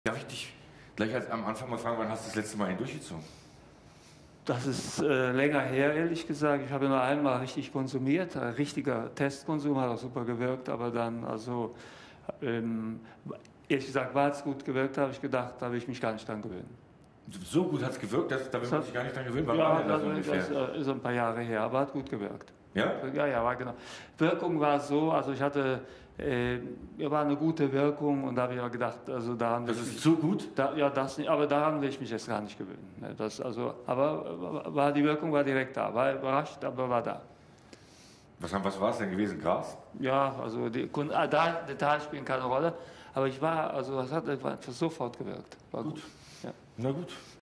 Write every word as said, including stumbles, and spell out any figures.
Darf ich dich gleich als am Anfang mal fragen, wann hast du das letzte Mal einen durchgezogen? Das ist äh, länger her, ehrlich gesagt. Ich habe nur einmal richtig konsumiert. Ein richtiger Testkonsum hat auch super gewirkt, aber dann, also, ähm, ehrlich gesagt, weil es gut gewirkt, habe ich gedacht, da will ich mich gar nicht dran gewöhnen. So gut hat es gewirkt, dass, da will Das man hat- sich gar nicht dran gewöhnen. Wann Ja, war denn das das, ungefähr? das äh, ist ein paar Jahre her, aber hat gut gewirkt. Ja? Ja, ja, war genau. Wirkung war so, also ich hatte, äh, ja, war eine gute Wirkung und da habe ich ja gedacht, also daran will Das ich ist mich, so gut? da, ja, das nicht, aber daran will ich mich jetzt gar nicht gewöhnen. Ne, das, also, aber äh, war, die Wirkung war direkt da, war überrascht, aber war da. Was, haben- was war es denn gewesen? Gras? Ja, also die Kun- ah, da, Details spielen keine Rolle, aber ich war, also es hat einfach sofort gewirkt. War gut. Ja. Na gut.